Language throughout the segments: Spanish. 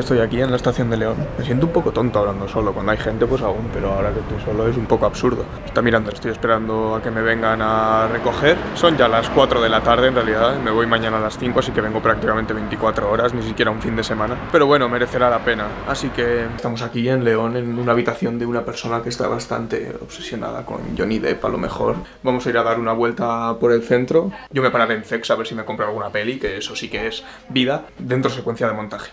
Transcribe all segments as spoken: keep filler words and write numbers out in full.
estoy aquí en la estación de León. Me siento un poco tonto hablando solo. Cuando hay gente pues aún, pero ahora que estoy solo es un poco absurdo. Está mirando, estoy esperando a que me vengan a recoger. Son ya las cuatro de la tarde en realidad. Me voy mañana a las cinco, así que vengo prácticamente veinticuatro horas, ni siquiera un fin de semana. Pero bueno, merecerá la pena. Así que estamos aquí en León, en una habitación de una persona que está bastante obsesionada con Johnny Depp a lo mejor. Vamos a ir a dar una vuelta por el centro. Yo me pararé en Cex a ver si me compro alguna peli, que eso sí que es vida, dentro secuencia de montaje.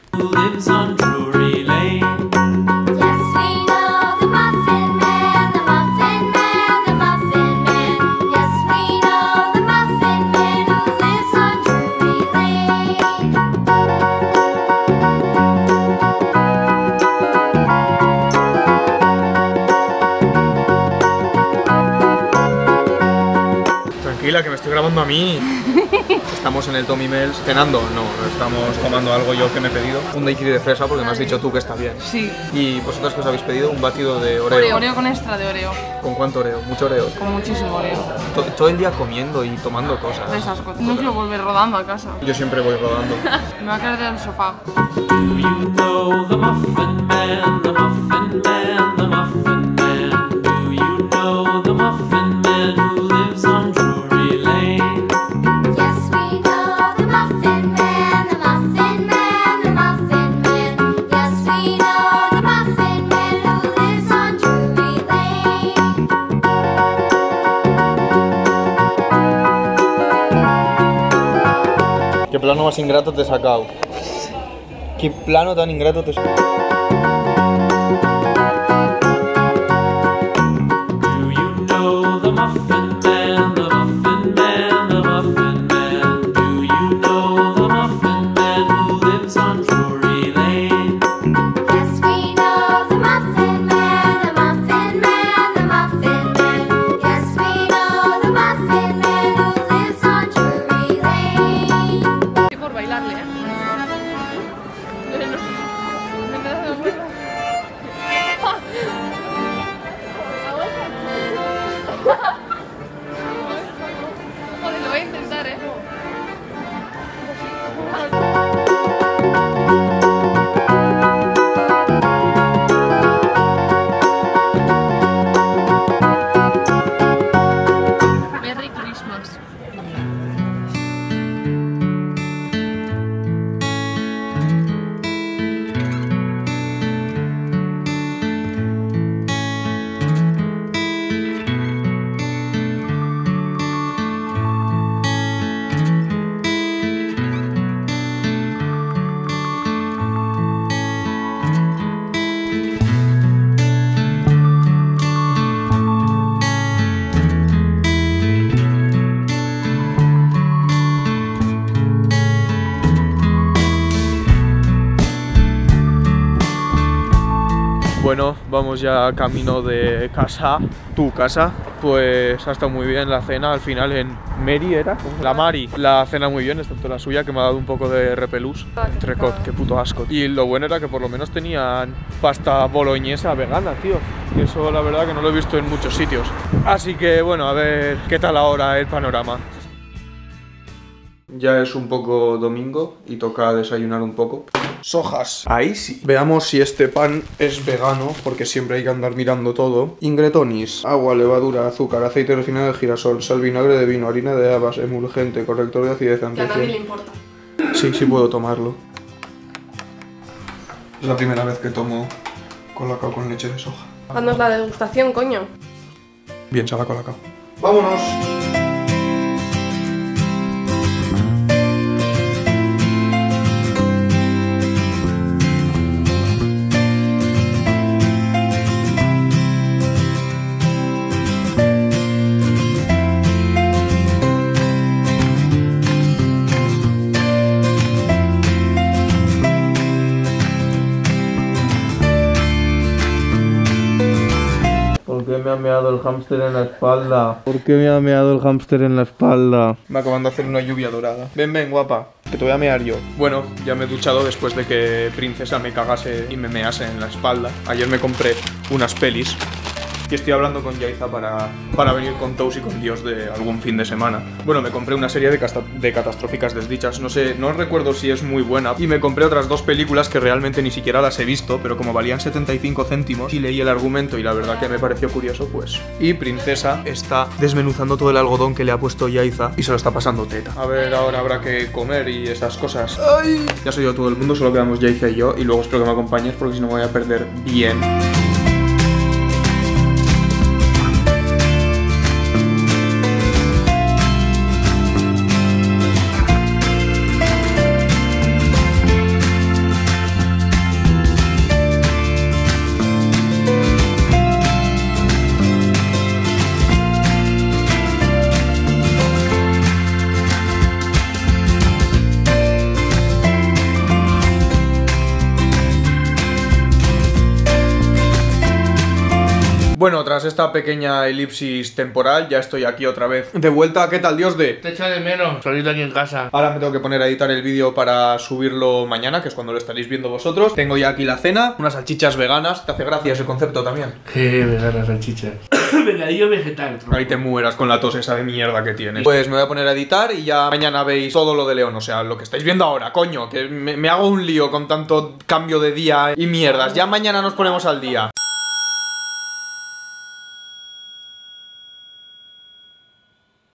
Tranquila, que me estoy grabando a mí. Estamos en el Tommy Mel's cenando, no, estamos tomando algo yo que me he pedido. Un daiquiri de fresa porque me has dicho tú que está bien. Sí. ¿Y vosotros qué os habéis pedido? Un batido de Oreo. Oreo, Oreo con extra de Oreo. ¿Con cuánto Oreo? ¿Mucho Oreo? Con muchísimo Oreo. To todo el día comiendo y tomando cosas. De esas cosas. No quiero volver rodando a casa. Yo siempre voy rodando. Me va a caer del sofá. Do you know the Muffin Man, the Muffin Man, the Muffin Man? Do you know the Muffin Man who lives on Drury Lane? Yes, we know the Muffin Man, the Muffin Man, the Muffin Man. Yes, we know the Muffin Man who lives on Drury Lane. ¿Qué plano más ingrato te he sacado? ¿Qué plano tan ingrato te he sacado? Do you know the Muffin Man, the Muffin Man, the Muffin Man? Do you know the Muffin Man who lives on Drury Lane? Yes, we know the Muffin Man, the Muffin Man, the Muffin Man. Yes, we know the Muffin Man who lives on Drury Lane. Y por bailarle, ¿eh? Joder, lo voy a intentar, ¿eh? Merry Christmas. Bueno, vamos ya camino de casa, tu casa. Pues ha estado muy bien la cena, al final en Mary era, la Mari. La cena muy bien, excepto la suya que me ha dado un poco de repelús. Entrecot, qué puto asco. Y lo bueno era que por lo menos tenían pasta boloñesa vegana, tío. Y eso la verdad que no lo he visto en muchos sitios. Así que bueno, a ver qué tal ahora el panorama. Ya es un poco domingo y toca desayunar un poco. Sojas, ahí sí. Veamos si este pan es vegano, porque siempre hay que andar mirando todo. Ingretonis, agua, levadura, azúcar, aceite refinado de girasol, sal, vinagre de vino, harina de habas, emulgente, corrector de acidez, Que a nadie le antiacidez. importa. Sí, sí puedo tomarlo. Es la primera vez que tomo colacao con leche de soja. Haznos la degustación, coño. Bien, sabe a colacao. ¡Vámonos! ¿Por qué me ha meado el hámster en la espalda? ¿Por qué me ha meado el hámster en la espalda? Me acaban de hacer una lluvia dorada. Ven, ven, guapa, que te voy a mear yo. Bueno, ya me he duchado después de que Princesa me cagase y me mease en la espalda. Ayer me compré unas pelis y estoy hablando con Yaiza para, para venir con Tous y con Dios de algún fin de semana. Bueno, me compré una serie de, casta de catastróficas desdichas, no sé, no recuerdo si es muy buena, y me compré otras dos películas que realmente ni siquiera las he visto, pero como valían setenta y cinco céntimos y leí el argumento y la verdad que me pareció curioso, pues. Y Princesa está desmenuzando todo el algodón que le ha puesto Yaiza y se lo está pasando teta. A ver, ahora habrá que comer y esas cosas. ¡Ay! Ya soy yo todo el mundo, solo quedamos Yaiza y yo, y luego espero que me acompañes porque si no me voy a perder bien. Bueno, tras esta pequeña elipsis temporal, ya estoy aquí otra vez de vuelta. ¿Qué tal, Dios de? Te echa de menos, solito aquí en casa. Ahora me tengo que poner a editar el vídeo para subirlo mañana, que es cuando lo estaréis viendo vosotros. Tengo ya aquí la cena, unas salchichas veganas. ¿Te hace gracia ese concepto también? Eh, veganas salchichas. Vegadillo vegetal. Tronco. Ahí te mueras con la tos esa de mierda que tienes. Pues me voy a poner a editar y ya mañana veis todo lo de León. O sea, lo que estáis viendo ahora, coño. Que me, me hago un lío con tanto cambio de día y mierdas. Ya mañana nos ponemos al día.